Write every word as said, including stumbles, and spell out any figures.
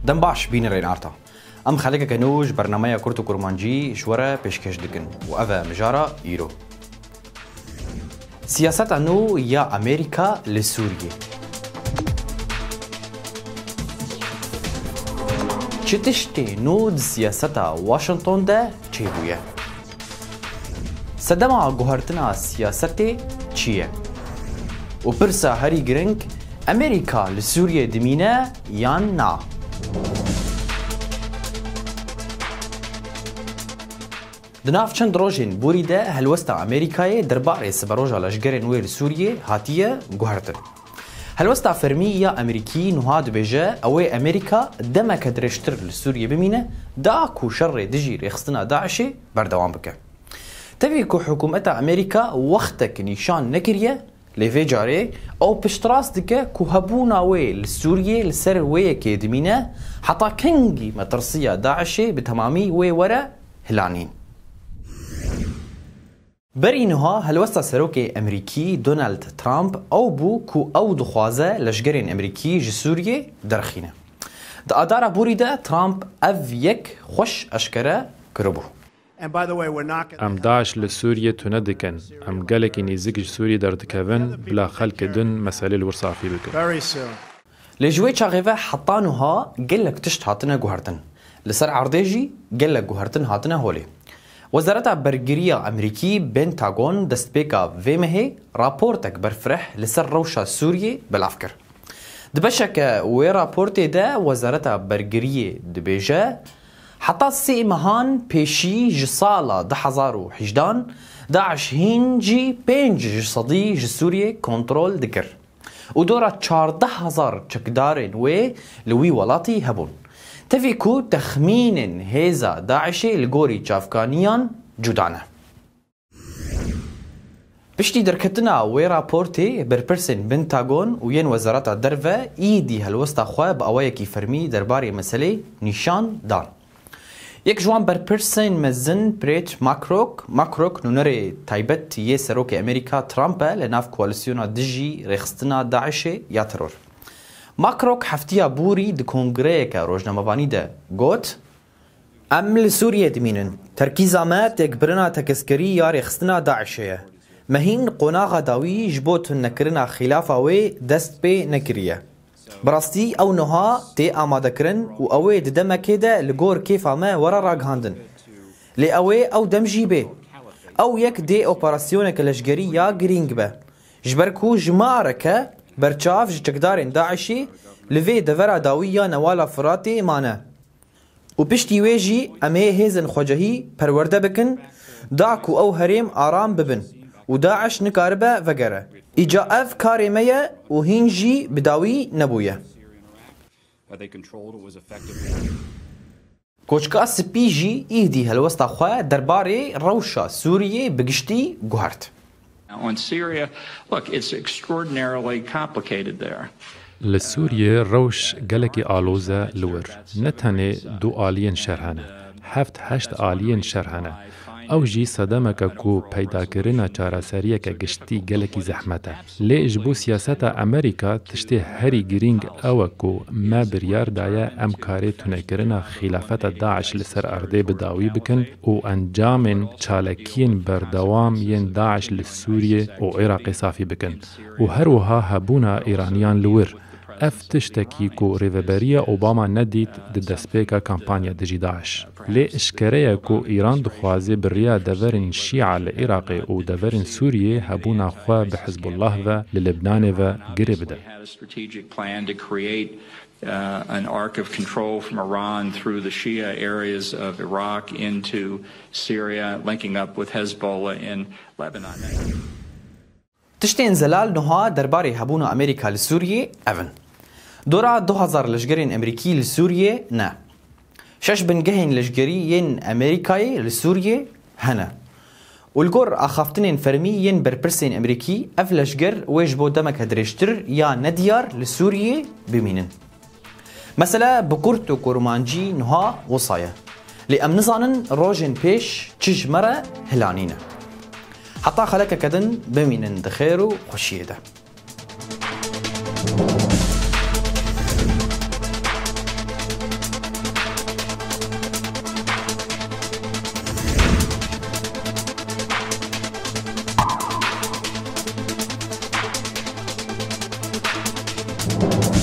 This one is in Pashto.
دم باش بين رين عرتا ام خليك كنوج برنامج كورتو كورمانجي شورا بيشكش دكن وافا مجارا ايرو سياسات انو يا امريكا لسوريا چتشتي نود سياستا واشنطن ده چيبويا سدما گوهرتنا سياستي چيه و پرسا هري گرنگ امريكا لسوريا دمينه يان نا دناف چند روجين بوري ده هلوستا امريكاي درباري سبروجا لشگرن وير سوريا هاتيه گوهرتن هلوستا فرمي يا امريكي نهاد بيجا اوي امريكا دمك درشتر لسوريا بمينه دا كو شر دجي ريخستنا داعشي بردوام بك تبي كو حكومتا امريكا وقتك نشان نكريه لفي جاري او بشتراس دكه كو هبونا وي لسوريا لسر وي كيدمينه حتى كنجي مترسيه داعشي بتمامي وي ورا هلانين برينها هلوستا سروكي امريكي دونالد ترامب او بو كو او دخوازه لشگرين امريكي جسوريا درخينه دا ادارا بوريده ترامب اف يك خوش اشكره كربو ام داعش لسوريا تندكن ام قالك نيزك سوريا دردكفن بلا خلق دن مسألة الورصافي بكن لجوي شاغيفه حطانوها قالك تشت هاتنا جوهرتن لسر عرديجي قالك جوهرتن هاتنا هولي وزارة برجرية أمريكي بنتاغون دستبيكا فيمهي رابورتك برفرح لسر روشة سوريا بالعفكر دبشك وي رابورتي دا وزارة برجرية دبيجا حتى سي مهان بيشي جصالة ده حزار وحجدان داعش هينجي بينج جصدي جسوريا كنترول دكر ودورة چارده هزار چكدارين وي لوي ولاتي هبون تفيكو تخمين هيزا داعشي لغوري جافغانيان جودانا بشتي دركتنا وي رابورتي بربرسن بنتاغون وين وزارات درفة ايدي هالوسطا خواب اوايكي فرمي درباري مسألة نشان دان یک جوان بر پرسین مزن بريت ماكروك ماكروك نونري تايبت يه سروك امريكا ترامب لناف كواليسيونا دجي رخصتنا داعشي يا ترور ماكروك حفتيا بوري د كونغريكا روجنامه‌بانی ده گوت ام لسوريا دمينن تركيزا ما تكبرنا تكسكري يا رخصتنا داعشيه مهين قناغا داوي جبوت نكرنا خلافه وي دست بي نكريه براستي او نها تي آماده کرن و اوي دمكه ده لگور كيفا ما ورا راگهاندن لي اوي او دم جيبه او يك دي اوبراسيونك لشگري يا گرينگ به جبركو جماركه برچاف جتقدارين داعشي لفي دورا داوية نوالا فراتي مانا و بشتي ويجي امي هيزن خوجهي پرورده بكن داكو او هريم آرام ببن و داعش نكاربه وگره ایجا اف کاری ميه و هینجی بداوی نبویه کوچکا سپیجی ایدی هلوستا خواه درباره روشا سوریه بگشتی گوهرت On Syria, look, it's extraordinarily complicated there. لسوريا روش قالكي آلوزة لور نتاني دو آلين شرحانة هفت هشت آلين شرحانة او جي صدمك كو پیدا کرنا چارەسەریە کە گشتی گەلێکی زەحمەتە لێ ژبوو سیاسەتە ئەمریکا تشتێ هەری گرنگ ئەوە کو ما بریاردایە ئەم کارێ تونەکردنا خلافەتە داعش لەسەر ئەردێ بداوی بکن و ئەنجامن چالەکیین بەردەوام یەن داعش لە سووریە و عێراقی سافی بکن و هەروەها هەبوونا ئیرانیان لور اف تشتكي كو ريفبريا اوباما نديت ددسبيكا كامبانيا دجي داعش لي اشكريا كو ايران دخوازي بريا دفرن شيعة العراقي و دفرن سوريا هبونا خوا بحزب الله ذا للبنان ذا قرب ده Uh, an arc of control from Iran through the Shia areas of Iraq into Syria, linking up with Hezbollah in Lebanon. تشتين زلال نها درباري هبونا أمريكا لسوريا أفن دورا دو هزار لشگرين أمريكي لسوريا نا شش بنجهين لشگريين أمريكاي لسوريا هنا والجور أخافتنين فرميين بربرسين أمريكي أف لشجر ويجبو دمك هدريشتر يا نديار لسوريا بمينن مثلا بكورتو كورمانجي نها وصايا لأم نزانن روجن بيش تجمرة هلانينا حتى خلك كدن بمينن دخيرو خشيده باشە.